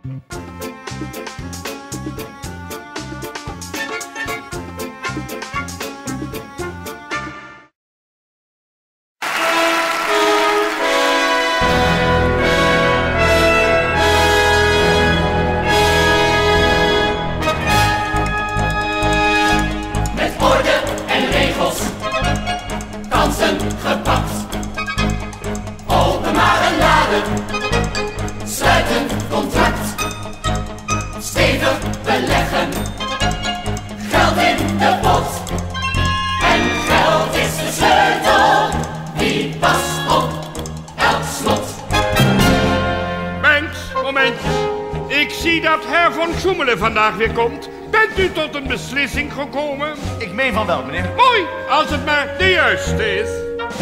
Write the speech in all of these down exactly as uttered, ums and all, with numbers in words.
Vandaag weer komt. Bent u tot een beslissing gekomen? Ik meen van wel, meneer. Mooi, als het maar de juiste is.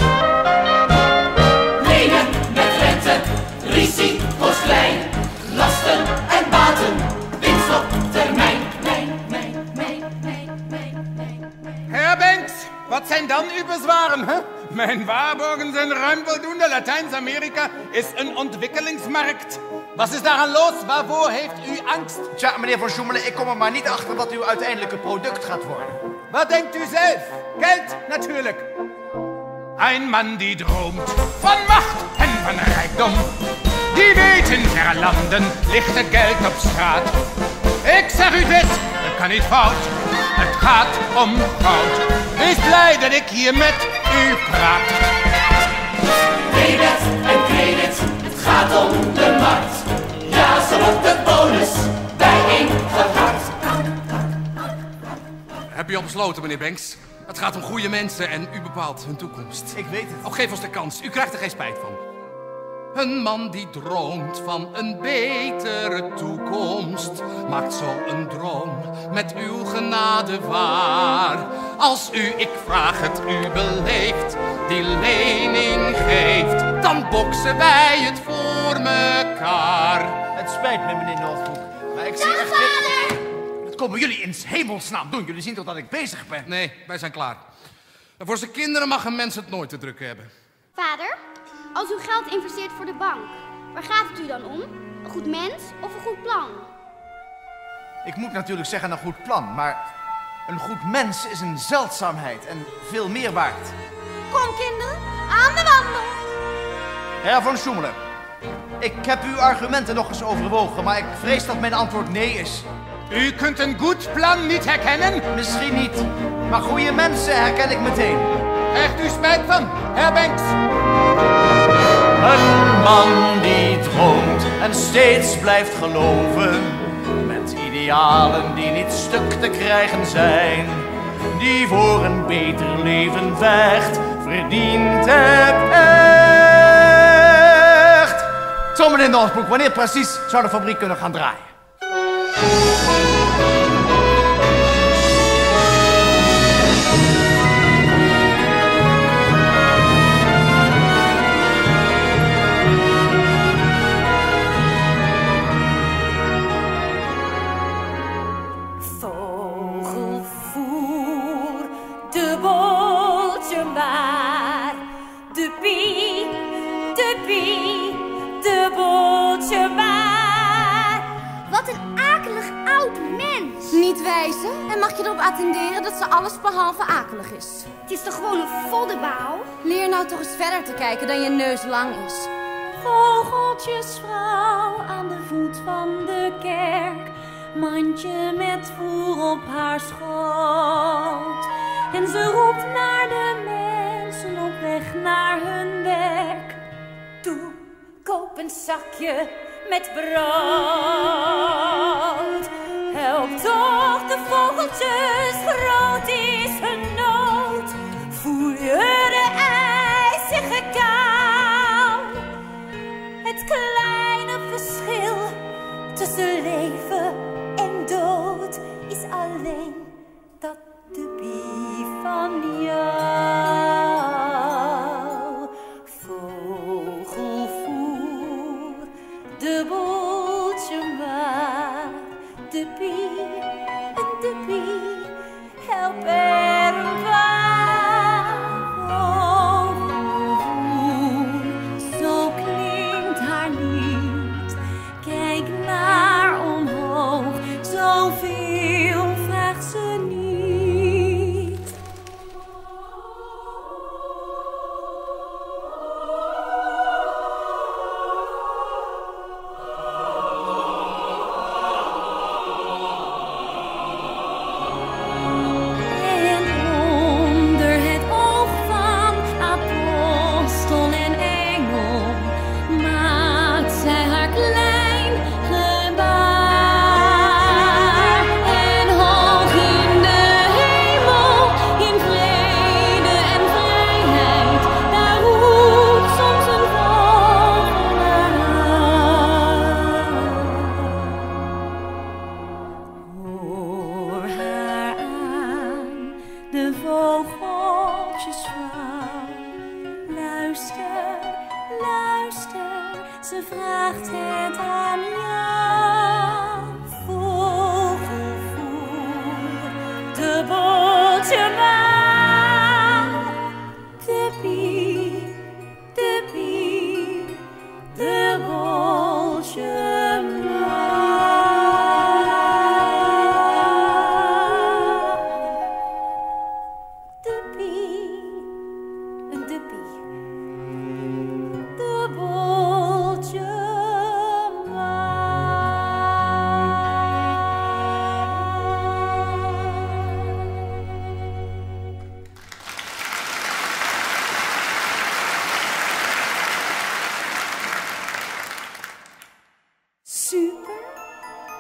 Lenen met rente, risico's klein, lasten en baten, winst op termijn. Mijn, mijn, mijn, mijn, mijn, mijn, mijn. Herr Banks, wat zijn dan uw bezwaren, hè? Mijn waarborgen zijn ruim voldoende. Latijns-Amerika is een ontwikkelingsmarkt. Wat is daaraan los? Waarvoor heeft u angst? Tja, meneer Van Schoemelen, ik kom er maar niet achter wat uw uiteindelijke product gaat worden. Wat denkt u zelf? Geld, natuurlijk. Een man die droomt van macht en van rijkdom. Die weet in verre landen ligt het geld op straat. Ik zeg u dit, het kan niet fout. Het gaat om goud. Wees blij dat ik hier met u praat. Debet en credit, het gaat om de markt. Ja, zo wordt de bonus bijeengehakt. Heb je al besloten, meneer Banks? Het gaat om goede mensen en u bepaalt hun toekomst. Ik weet het. Oh, geef ons de kans. U krijgt er geen spijt van. Een man die droomt van een betere toekomst, maakt zo een droom met uw genade waar. Als u, ik vraag het u beleeft, die lening geeft, dan boksen wij het voor mekaar. Het spijt me, meneer Northbroek, maar ik zie Dag, echt... vader! Wat komen jullie in 's hemelsnaam doen? Jullie zien toch dat ik bezig ben? Nee, wij zijn klaar. En voor zijn kinderen mag een mens het nooit te druk hebben. Vader, als u geld investeert voor de bank, waar gaat het u dan om? Een goed mens of een goed plan? Ik moet natuurlijk zeggen een goed plan, maar een goed mens is een zeldzaamheid en veel meer waard. Kom kinderen, aan de wandel! Herr Van Schoemelen, ik heb uw argumenten nog eens overwogen, maar ik vrees dat mijn antwoord nee is. U kunt een goed plan niet herkennen? Misschien niet, maar goede mensen herken ik meteen. Krijgt u spijt van, Herr Banks? Een man die droomt en steeds blijft geloven, met idealen die niet stuk te krijgen zijn, die voor een beter leven vecht, verdient het echt. Zo, meneer Northbroek, wanneer precies zou de fabriek kunnen gaan draaien? Vogelvoer, de boeltje maar, de pie, de pie, de boeltje maar. Wat een akelig oud mens! Niet wijzen en mag je erop attenderen dat ze alles behalve akelig is. Het is toch gewoon een voddenbouw? Leer nou toch eens verder te kijken dan je neus lang is. Vogeltjesvrouw aan de voet van de kerk, mandje met voer op haar schoot. En ze roept naar de mensen op weg naar hun werk. Toe, koop een zakje met brood. Help toch de vogeltjes, groot is hun nood. Voel je de ijzige kou? Het kleine verschil tussen leven en dood is alleen dat de pie van jou. Vogelvoer, de boeltje maar, de pie en de pie, help er een paar. Vogelvoer, zo klinkt haar lied. Kijk naar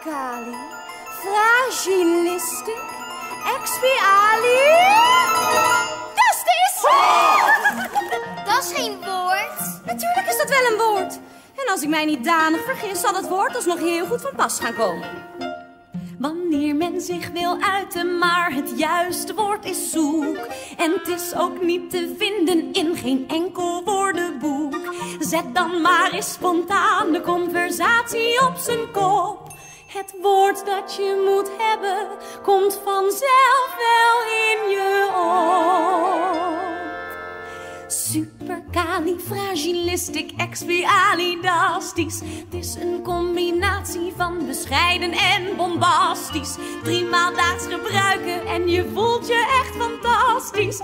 Supercali, fragilistic, expiali. Dat is geen woord. Natuurlijk is dat wel een woord. En als ik mij niet danig vergis, zal het woord alsnog heel goed van pas gaan komen. Wanneer men zich wil uiten, maar het juiste woord is zoek. En het is ook niet te vinden in geen enkel woordenboek. Zet dan maar eens spontaan de conversatie op zijn kop. Het woord dat je moet hebben, komt vanzelf wel in je op. Supercalifragilisticexpialidastisch. Het is een combinatie van bescheiden en bombastisch. Driemaal daags gebruiken en je voelt je echt fantastisch.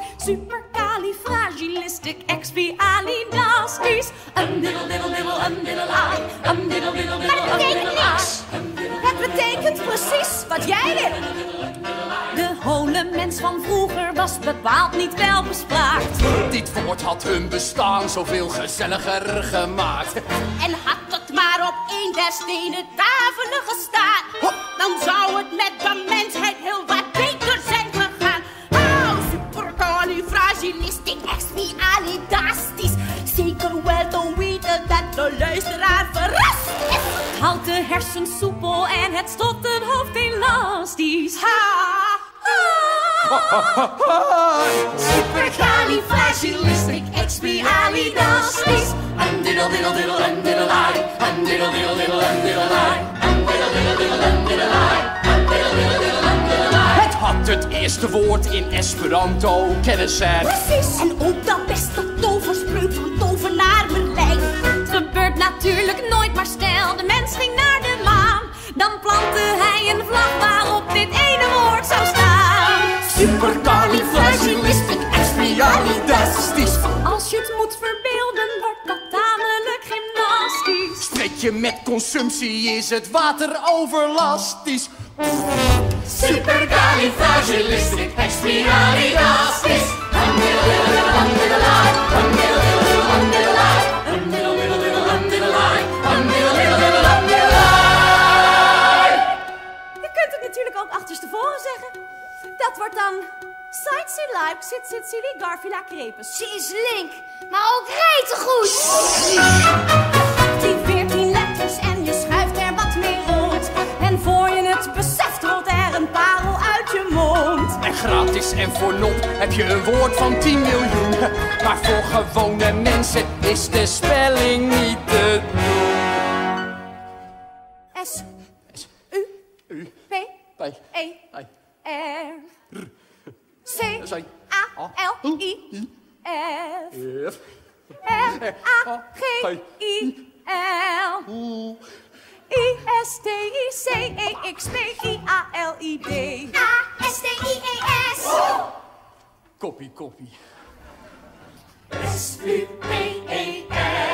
Supercalifragilisticexpialidastisch. Een diddel diddel diddel, een diddel ai. Een diddel diddel diddel, een diddel ai. Het betekent precies wat jij wil. De hole mens van vroeger was bepaald niet wel bespraakt. Dit woord had hun bestaan zoveel gezelliger gemaakt. En had het maar op één der stenen tafelen gestaan, dan zou het met de mensheid heel wat beter zijn gegaan. Oh, supercalifragilisticexpialidastisch. Zeker wel te weten dat de luisteraar verrast is. Het houdt de hersens soepel en het strottenhoofd elastisch. Ha! Supercalifragilisticexpialidastisch. Een diddel diddel diddel een diddel ai. Een diddel diddel diddel een diddel ai. Een diddel diddel diddel een diddel ai. Een diddel diddel diddel een diddel ai. Het had het eerste woord in Esperanto kennen zij. Precies, en ook dat beste toverspreuk van tovenaar Merlijn. Het gebeurt natuurlijk nooit, maar stel de mens ging naar de maan. Dan plantte hij een vlag waarop dit ene woord zou staan. Supercalifragilisticexpialidastisch. Als je het moet verbeelden, wordt dat tamelijk gymnastisch. Spreek je met consumptie, is het water overlastisch. Supercalifragilisticexpialidastisch. Een diddel diddel diddel een diddel ai. Een diddel diddel diddel een diddel ai. Een diddel diddel diddel een diddel ai. Een diddel diddel diddel een diddel ai. Je kunt het natuurlijk ook achterstevoren zeggen. Dat wordt dan Site Silike, Sit Sit Silly, Garfila Crepus. Ze is link, maar ook rete goed. Die veertien letters en je schuift er wat mee rond. En voor je het beseft rolt er een parel uit je mond. En gratis en voor nop heb je een woord van tien miljoen. Maar voor gewone mensen is de spelling niet te doen. S, U, U, P, P, E, I, R, C, C, A, L, I, F, F, R, A, G, I, L, I, S, T, I, C, E, X, P, I, A, L, I, D. A, S, T, I, E, S. Koppie, koppie. S, U, P, E, R.